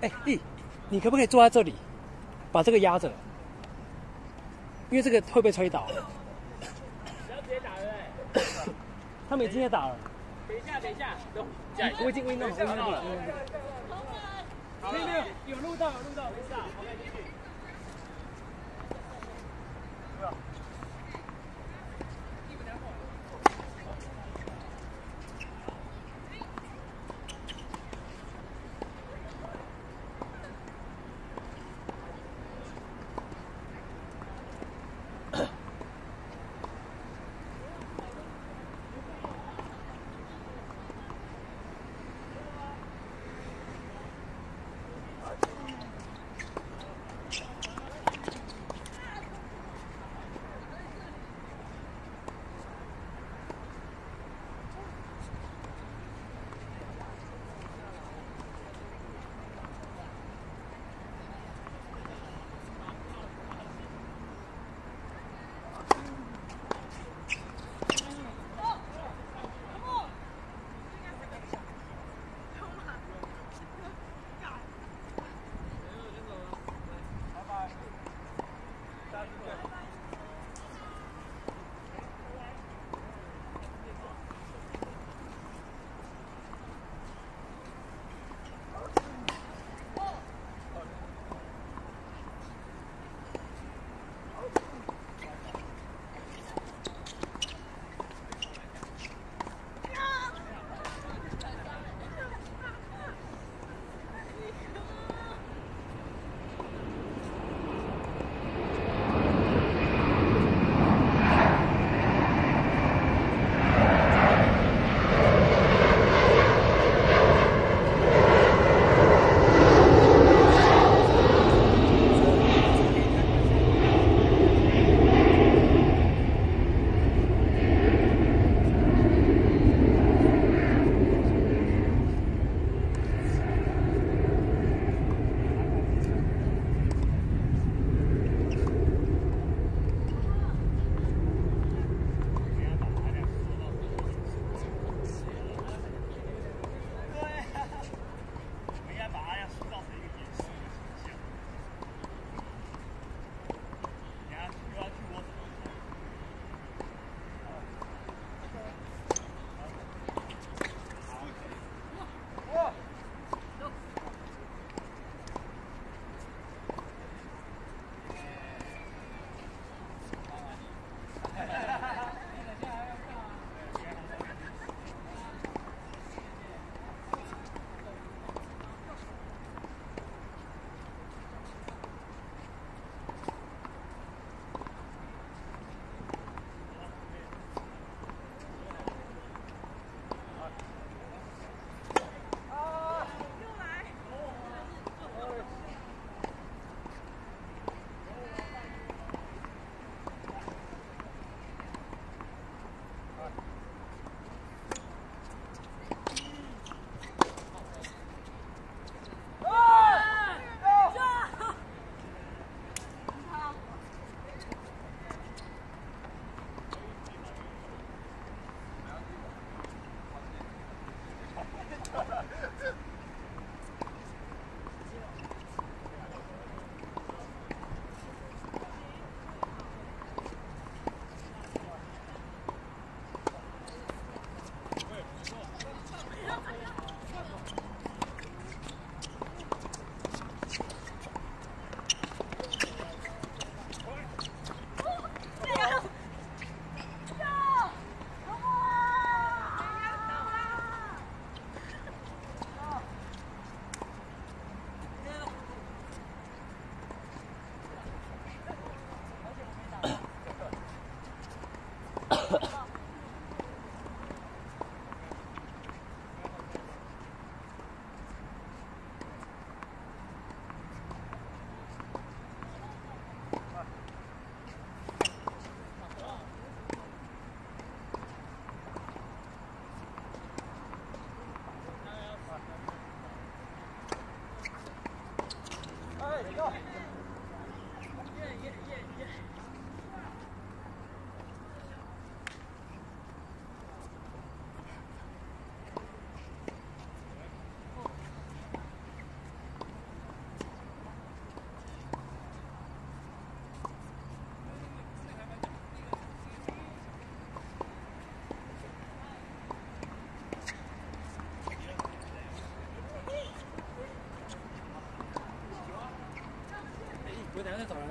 哎，你可不可以坐在这里，把这个压着？因为这个会被吹倒。 不要直接打对不对？ 他们已经也打了。 等一下， 我已经弄了， 没有，有录到，没事啊，我们继续。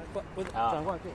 不好转过来对。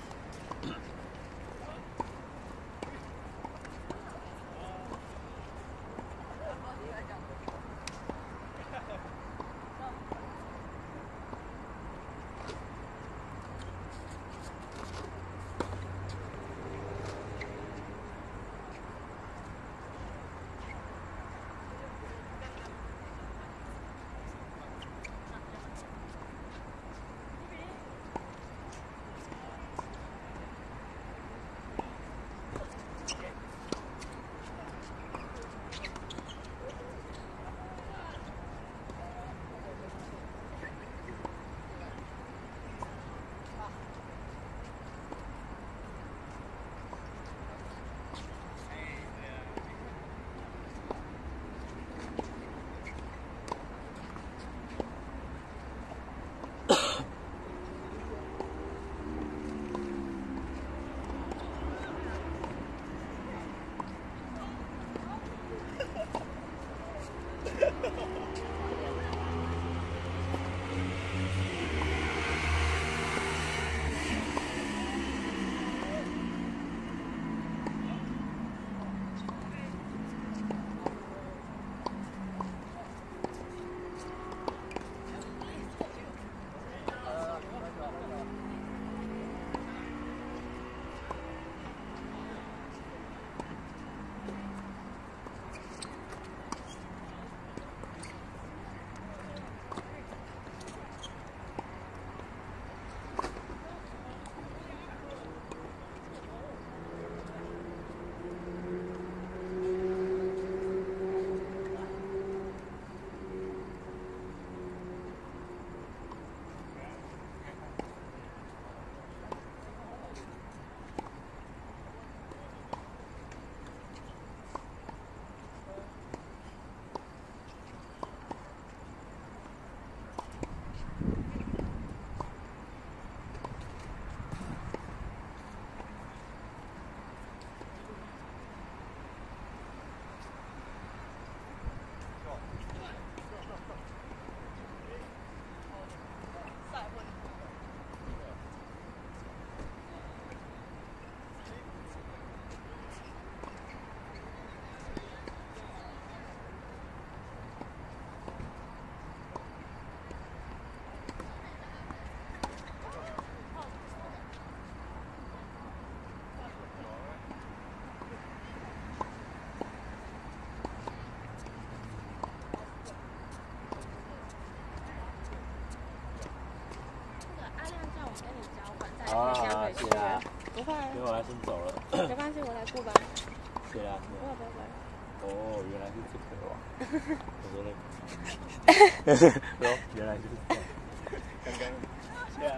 好啊好啊，谢啦。 不会啊， 因为我要先走了。 没关系，我来顾吧。 谢啦。 不会不会不会。 哦，原来是这个哇！我说那个，哦，原来就是这样。刚刚，对啊。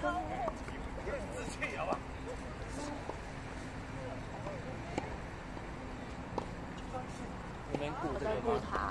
自己好吧。 你们顾我在这个吗？ 顾他。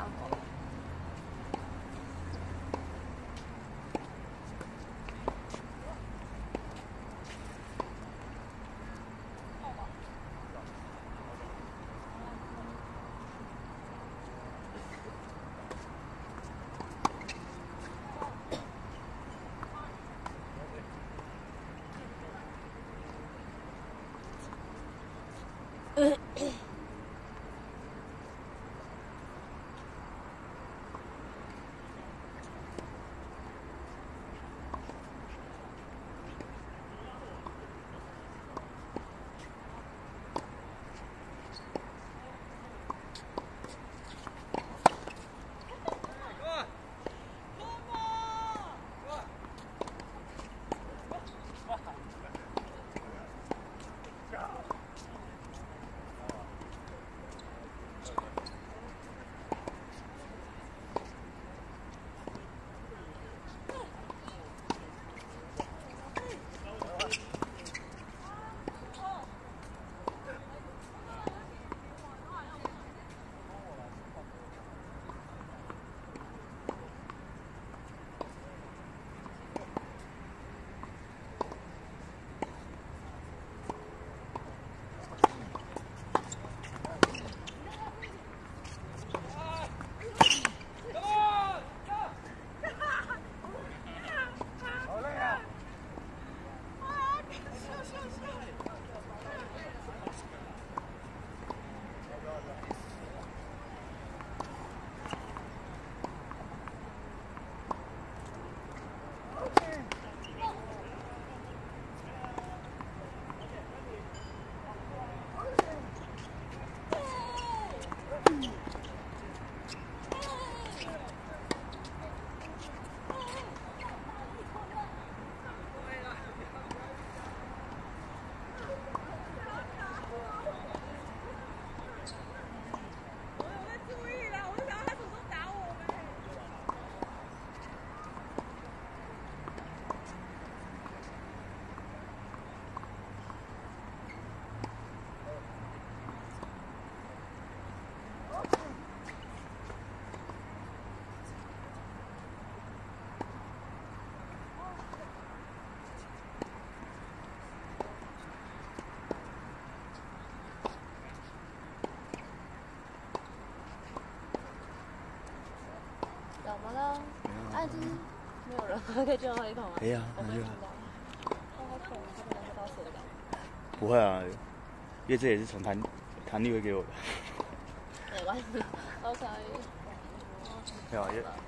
好的，哎，就是没有人，可以最后一口吗？ 可以啊， 我那就。 好渴，差点喝到水的感觉。 不会啊，因为这也是从弹力会给我的。 没关系，OK。 没有，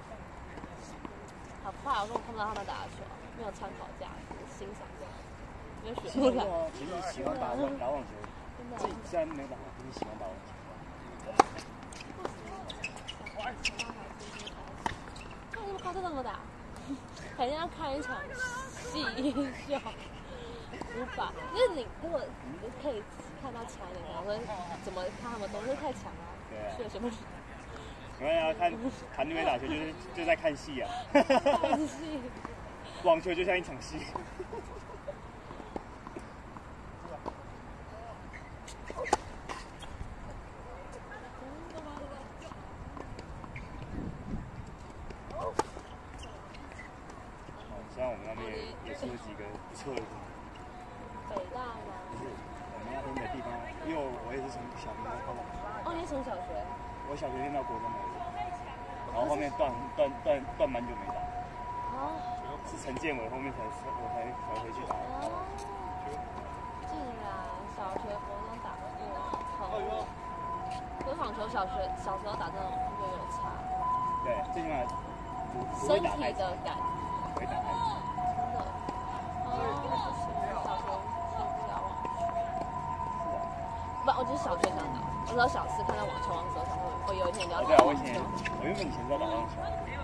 好怕，我根本看不到他们打球，没有参考价值，欣赏价值，没有学不来。 其实喜欢打网球，自己虽然没打，但是喜欢打网球。 为什么靠这么打？好像要看一场戏秀，无法。就是你如果你可以看到强一点，可能会怎么看他们都是太强了。 对啊。 是有什么？ 没关系啊，看女美打球就在看戏啊。 看戏。 网球就像一场戏。虽然我们那边也出了几个不错的。 北大吗？ 不是，我们那边的地方，因为我也是从小学到高中。 哦，你是从小学？ 我小学练到国中而已，然后后面断蛮久没打。 哦。 是陈建伟后面才回去打。 哦。竟然小学、国中打过，好。跟网球小时候打这种就有差。 对，最起码身体的感觉。 不会打太极。 真的。哦，不行，小学先不要网球。 是啊。 不，我就是小学想打。我说小四看到网球王的时候，想说我有一天一定要打网球。 我原本以前知道打网球。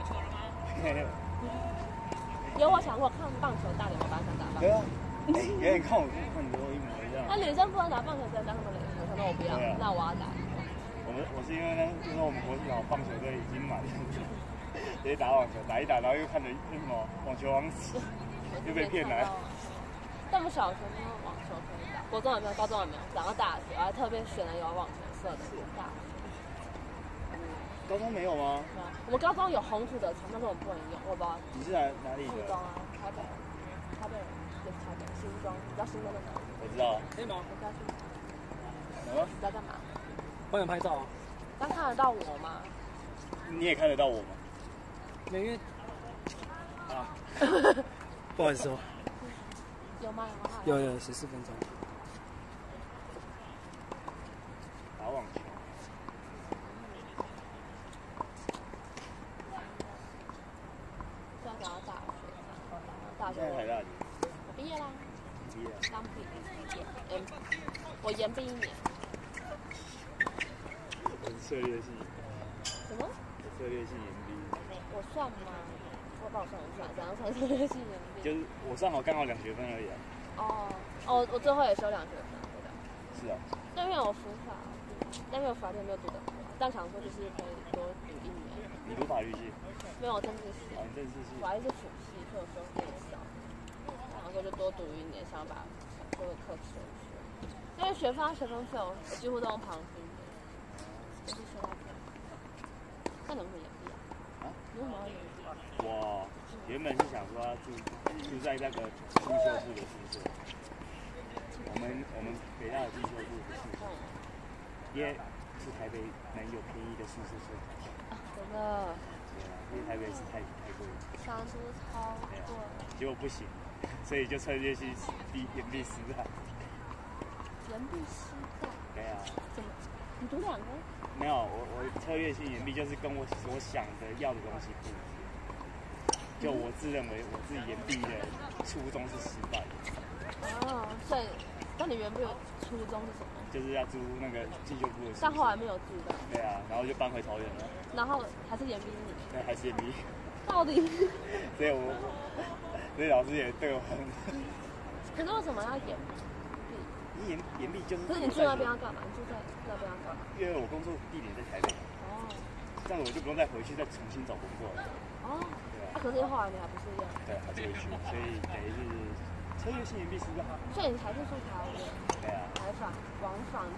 有我想过看棒球大联盟班想打棒球。 对啊。有点看你跟我一模一样。 那女生不能打棒球，只能打他们垒球。他说我不要，那我要打。 我是因为那时候我们国小棒球队已经满了，直接打网球，打一打，然后又看着那什么网球王子，又被骗来。 但我们小学没有网球可以打，国中也没有，高中也没有，然后大学我还特别选了有网球社的大学。 高中没有吗？ 没有，我们高中有红土的场，但是我们不能用，我不知道。 你是哪里的？ 新庄啊，台北也是台北，新庄，你知道新庄在哪里？ 我知道。 可以吗？ 我该去。 什么？ 你在干嘛？ 帮你拍照啊。 刚看得到我吗？ 你也看得到我吗？ 因为啊， 不好意思哦。 有吗？ 有14分钟。 打网球。 现在讲到大学， 现在才大几？ 我毕业啦。 毕业了。 刚毕业，我延毕1年。 我是策略系。 什么？ 我策略系延毕。 我算吗？我帮我算一算，怎样算策略系延毕？ 就是我上好刚好2学分而已啊。哦，我最后也修2学分，对的。 是啊。 那边有辅法，那边有法律没有读的，但想说就是可以多读1年。 你读法律系？ 没有政治系。 哦，政治系。 法律是辅系，所以有时候变少，然后就多读1年，想把所有课修一修。因为学分费我几乎都用旁听的，就是修到这样。那能不能延毕啊？ 啊？ 你为什么要延毕？ 我原本是想说要住在那个进修部的宿舍，我们北大的进修部的宿舍，因为是台北能有便宜的宿舍睡。 真的。 对啊，因为台北是太贵了。 房租超贵。 结果不行，所以就策略系延毕师大。 延毕师大？ 对啊。 怎么？你读2个？ 没有，我策略性延毕就是跟我所想的要的东西不一样。就我自认为我自己延毕的初衷是失败的。 哦，所以，那你原本初衷是什么？ 就是要租那个进修部的。 但后来没有住到。 对啊，然后就搬回桃园了。 然后还是延毕1年。 对，还是延毕。 到底？ 所以老师也对我很。 可是为什么要延毕？ 延毕就是。 可是你住那边要干嘛？你住在那边要干嘛？ 因为我工作地点在台北。哦。这样我就不用再回去再重新找工作了。哦。对啊。可是后来你还不是一样？对，还是回去，所以等于是策略性延毕失败。所以你还是住桃园？对啊。往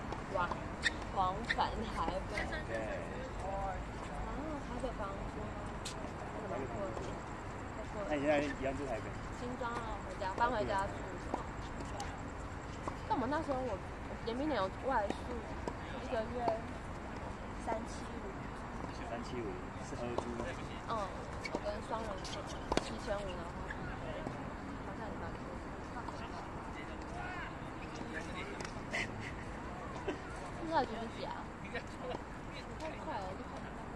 返台北。对。台北房租真的蛮贵的。那你现在一样住台北？新庄啊，搬回家住。但我们那时候我延毕年有外宿，1个月375。 375是合租吗？ 我跟双人配7500的话，好像也蛮多。现在几几啊？太快了，就看不到。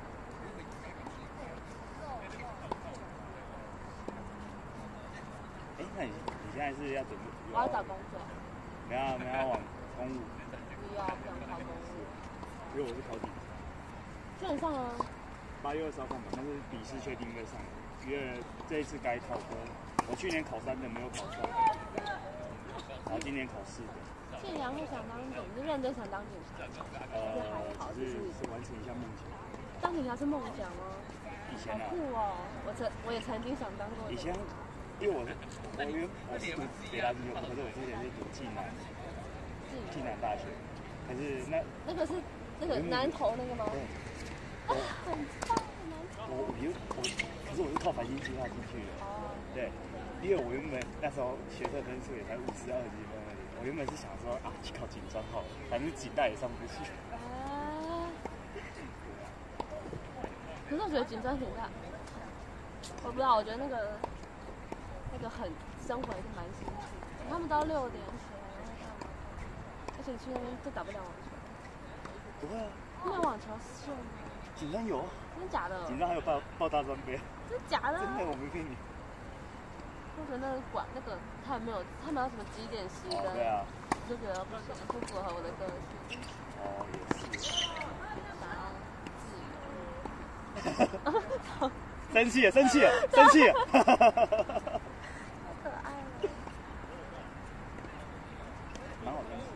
那你现在是要准备？ 我要找工作。 没有往公务。 不要，不想考公务。 因为我是考底。 基本上啊。 8月20号上班，但是笔试确定会上。因为这一次该考科，我去年考3的没有考上，然后今年考4的。 建良会想当警，是认真想当警察。 只是完成一下梦想。 当警察是梦想吗？ 以前啊。 好酷哦！我也曾经想当过。 以前，因为我是读北大金融，可是我之前是读暨南大学，可是那个是那个南投那个吗？ 对。 很棒，南投。 可是我是靠繁星计划进去的。对，因为我原本那时候学测分数也才52几分而已，我原本是想说去考警专好了，反正警大也上不去。 可是我觉得警专挺大，我不知道，我觉得那个很生活也是蛮辛苦的。他们都要6点起来，然后干嘛？而且去那边就打不了网球。 不会啊。 没有网球社吗？ 警专有啊。 真的假的？ 警专还有报大专杯。 真的假的？ 真的，我没骗你。 我觉得那个馆那个他没有什么几点熄灯， 对啊， 我就觉得不行，不符合我的个性。 也是。 想要自由。 生气了！好可爱了。 蛮好看的。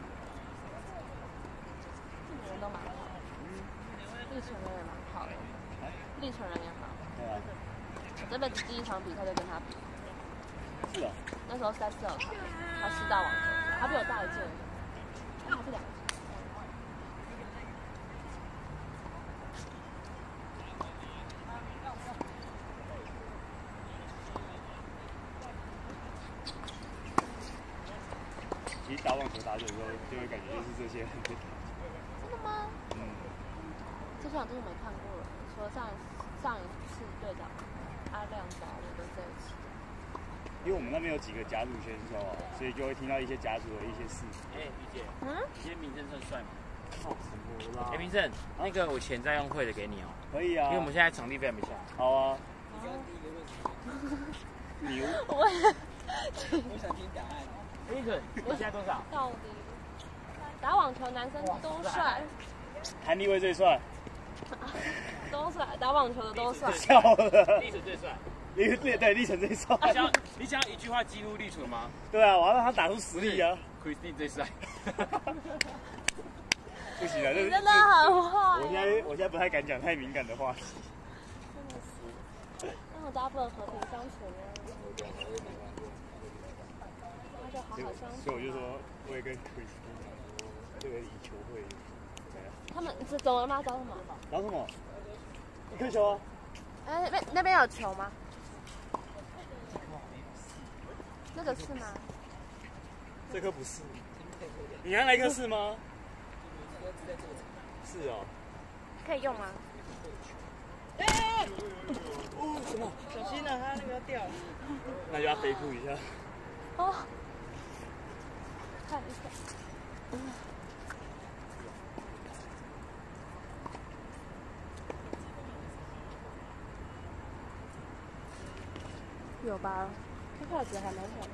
人都蛮好的，立成人也蛮好的，立成人也好。 对啊。 我这辈子第一场比赛就跟他比。 是啊。 那时候3次有考，他4大网球，他比我大1届，他是2届。 其实打网球打久之后，就会感觉就是这些很被打。 真的吗？这场真的没看过了，除了上一次队长阿亮找我跟这一次。 因为我们那边有几个甲组选手啊，所以就会听到一些甲组的一些事。 于姐，你今天名正算帅吗？ 靠什么啦？ 名正，那个我钱在用汇的给你哦。 可以啊。因为我们现在场地费还没下。 好啊。 牛。我想听答案。立准，你现在多少？ 到底打网球男生都帅。 韩立威最帅。 都帅，打网球的都帅。 笑了。 立准最帅。 对，立成最帅。 你想要一句话激怒立准吗？ 对啊，我要让他打出实力啊。 Christine 最帅。 不行啊， 你真的很坏。 我现在不太敢讲太敏感的话题。 真的是，那大家不能和平相处呢？那就好好相处。 所以我就说，我也跟 Christine 讲说，这个以球会。 他们怎么了吗？找什么？ 找什么？一颗球啊。 那边有球吗？那个是吗？ 这颗不是。你拿那颗是吗？是哦。 可以用吗？ 什么？ 小心了，它那个要掉。 那就要飞扑一下。 哦。看一下。有吧？这筷子还蛮小的。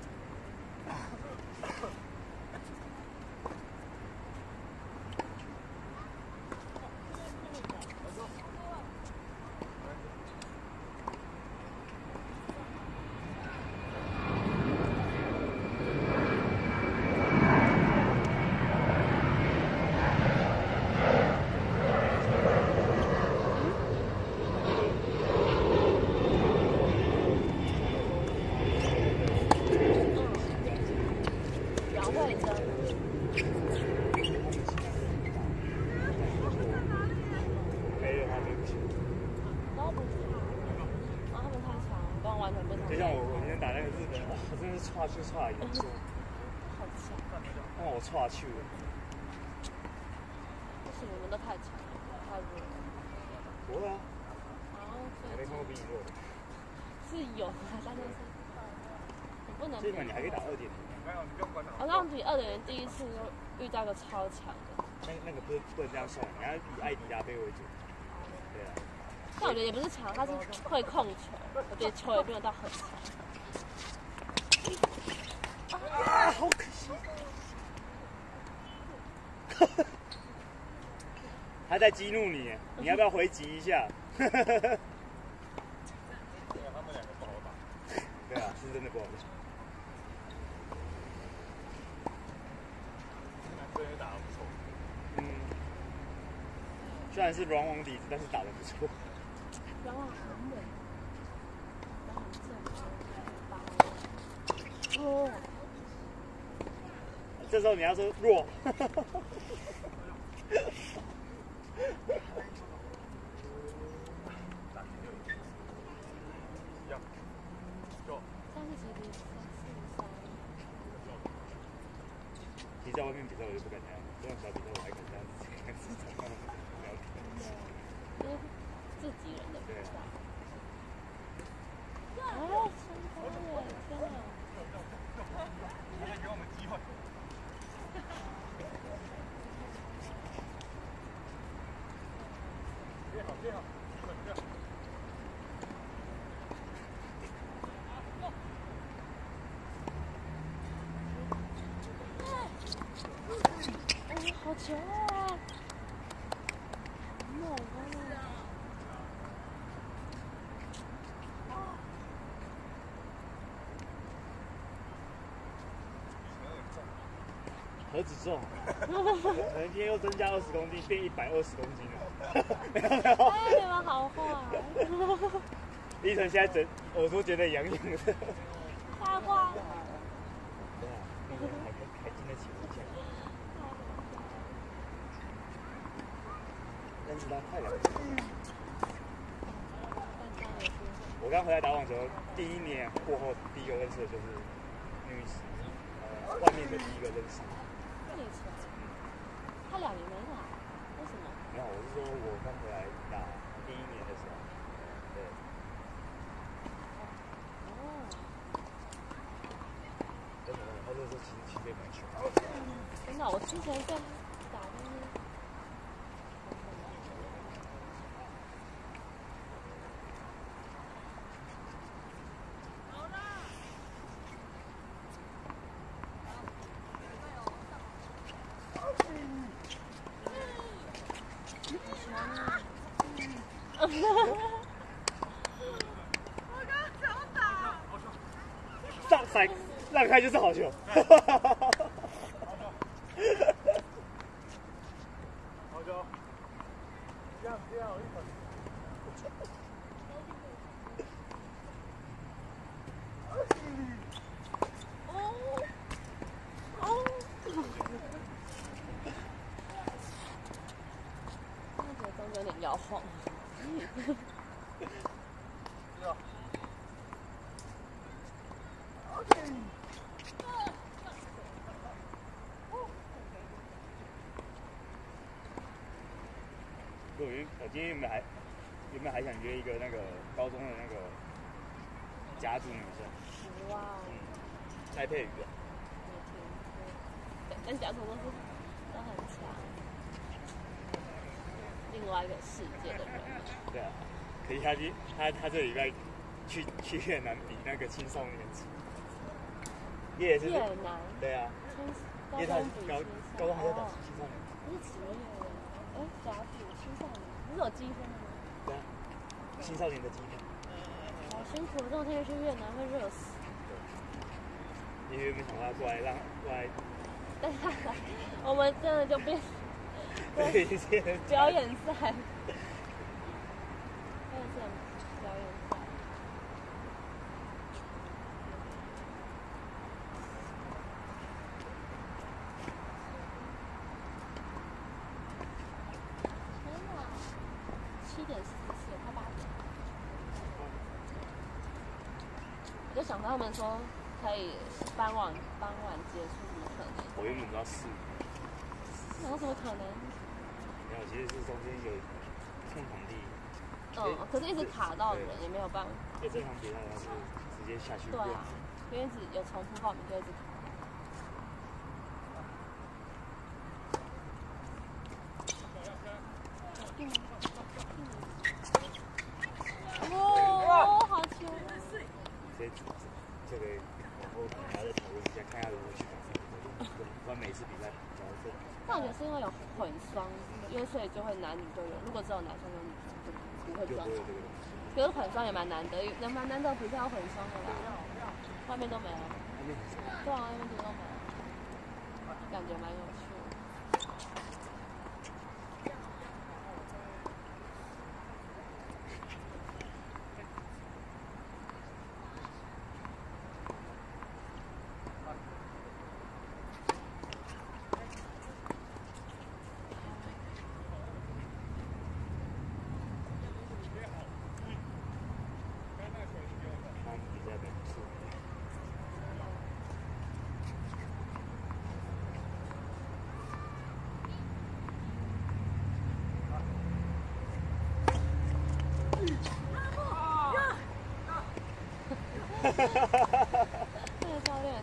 就差严重， 好强！ 让我差去了。 不行，你们都太强了，太弱了。 不会啊。 还没看过比你弱的。 是有，但是你不能。 这款你还可以打2.0。 我让比2.0第一次就遇到个超强的。 那个不能这样算，你要以艾迪达贝为主。对啊。 但我觉得也不是强，他是会控球，我觉得球也没有到很强。 啊，好可惜！他在激怒你，你要不要回击一下？他们2个不好打。对啊，是真的不好打。这也打得不错。嗯，虽然是软网底子，但是打得不错。 软网很稳，软网正哦。 这时候你要说弱。其实在外面比赛我就不敢这样，这种小比赛我还敢这样子，这样子场上聊天。 因为自己人的比赛。哎，成功了！天哪！ 还在给我们机会。接好，接好，这样。 好球啊！好猛啊！ 何止重？可能今天又增加20公斤，变120公斤了。没有没有。 哎，你们好坏！ 依晨现在耳朵觉得痒痒的。 太坏了。 对啊，还经得起5千。认识他快了。我刚回来打网球，第1年过后第一个认识的就是女子，外面的第一个认识。 他2年没打，为什么？ 没有，我是说我刚回来打第1年的时候，对。 哦。 真的，他那时候其实也蛮凶。 真的，我之前在打那些。 让开就是好球。好球，这样一会儿。 中间有点摇晃。 我今天原本还想约一个那个高中的那个甲组女生。 哇。 蔡佩瑜。 跟甲组都很强，另外一个世界的人。 对啊，可是他这礼拜去越南比那个青少年组。也是。 越南。 对啊。因为他高中还在打青少年。 不是职业的，甲组青少年，不是有积分的吗？ 对啊，青少年的积分。 好辛苦，这种天气去越南会热死。 因为没想到他过来。 但是我们真的就变表演赛，表演赛。7点44，快8点。我就想到他们说可以傍晚结束，怎么可能？ 我原本知道4。 有什么可能？ 没有，其实是中间有空场地， 可是一直卡到人也没有办法。 因为这场比赛它是直接下去。 对啊，因为一直有重复报名就一直卡。哦，好球！ 这个然后还要再讨论一下，看下如何去改善。不然每次比赛比较这。 但我觉得是因为有混双，因为所以就会男女都有。如果只有男生跟女生就不会这样。可是混双也蛮难得，蛮难得比赛要混双的啦。外面都没了。对啊，外面都没了，感觉蛮有趣的。那个教练。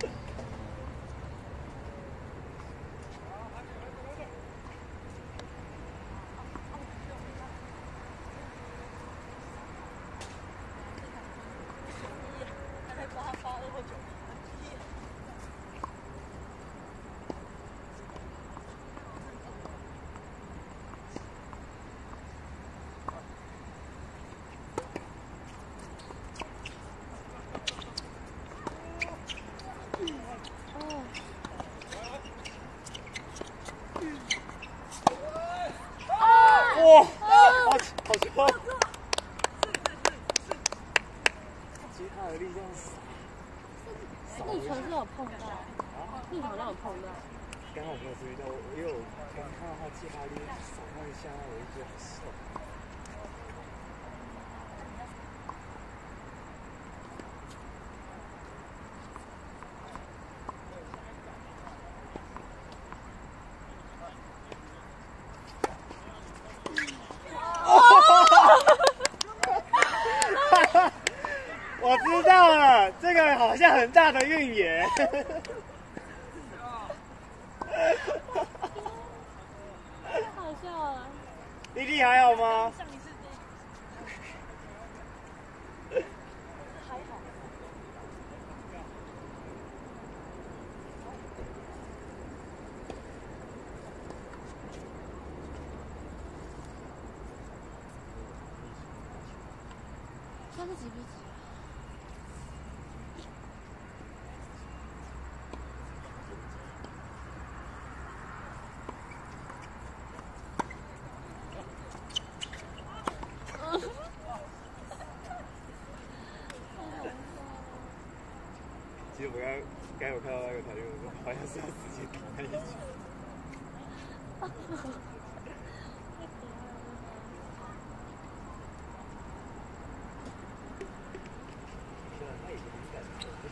哇，好球！其实他的力量少。 那球是有碰到，那好像有碰到。 刚刚我没有注意到，因为我刚看到他其他力少那一下，我就觉得好瘦。我知道了，这个好像很大的运野。 太好笑了。 丽丽还好吗？ 还好。现在是几比几？ 其实我刚有看到那个台球，我说好像是要直接打那一球。虽然他已经很感动了。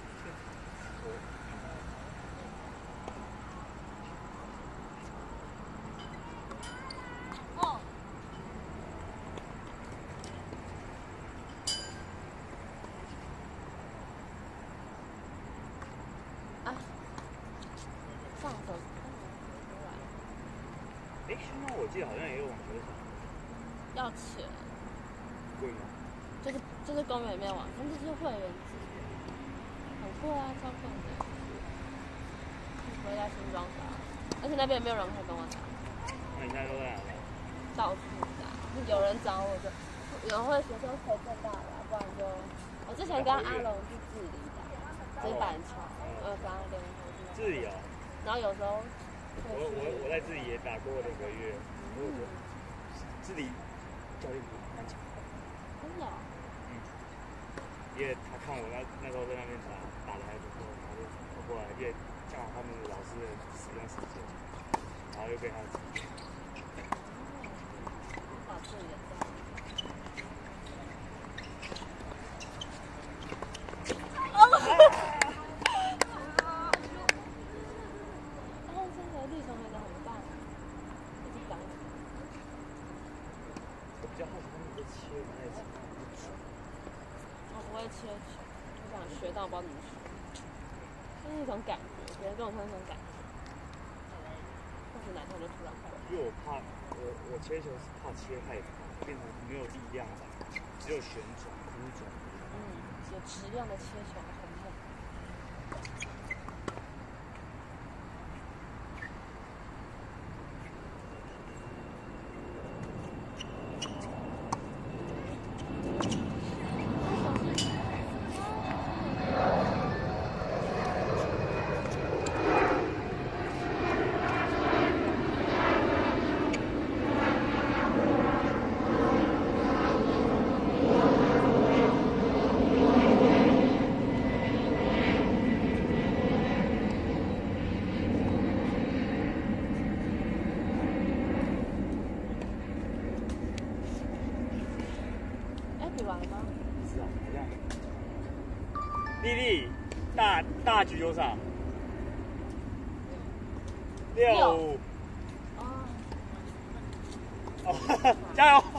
上手。 哎，现在我记得好像也有网球场。 要钱。 贵吗？ 就是公园里面网，但是是会员制，很贵啊，超贵的。回来新庄打，而且那边也没有人可以跟我打。 那你现在都在哪里？ 到处打，有人找我就，有人会学生可以更大的，不然就我之前跟阿龙去治理打，就是板桥，跟他练过。 治理哦。 然后有时候我在治理也打过2个月，我觉得治理教练蛮强的。 真的。 因为他看我那时候在那边打得还不错，然后就跑过来，因为刚好他们老师的使用时间，然后就被他指。 把自己的我比较好奇他们切不太成。 我不会切球，我想学到不知道怎么学，就是一种感觉，别人跟我说那种感觉。或许哪天我就突然会。 因为我怕我切球是怕切太长，变成没有力量感，只有旋转、哭转。 有质量的切球很猛。 丽丽，大局多少？6-5。哦，加油！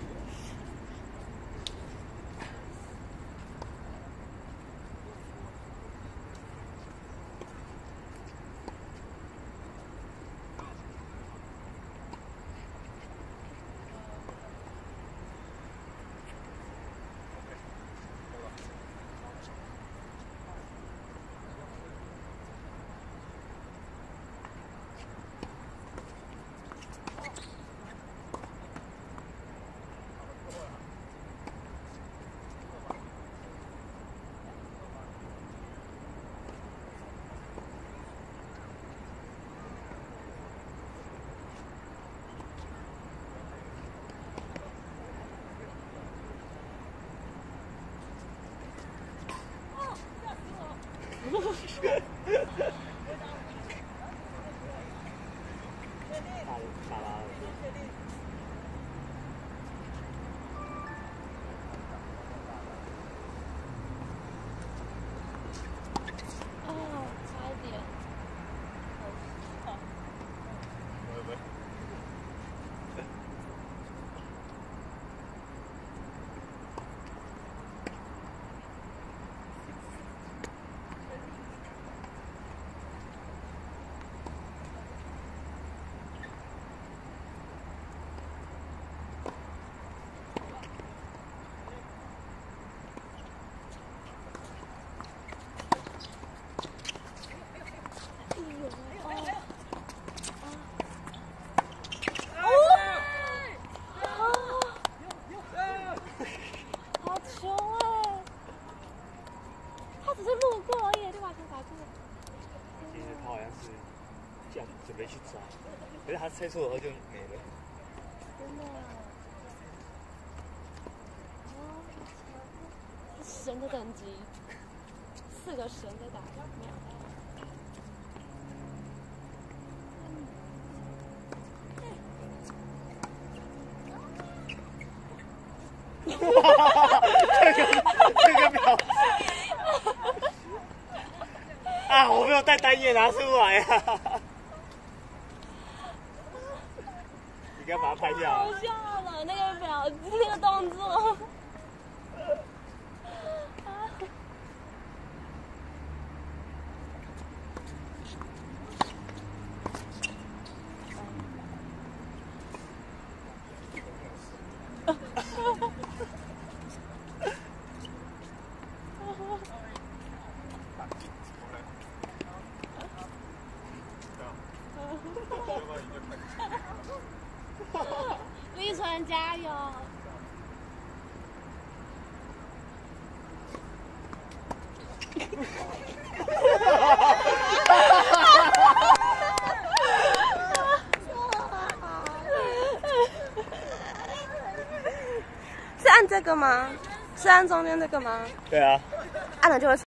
准备去抓，可是他猜错了就没了。 真的。神的等级，4个神在打1秒。 这个表啊！我没有带单眼拿出来呀、你该把它拍下来。 好笑了，那个表情，那个动作。立纯加油！是按这个吗？是按中间这个吗？ 对啊， 按了就会。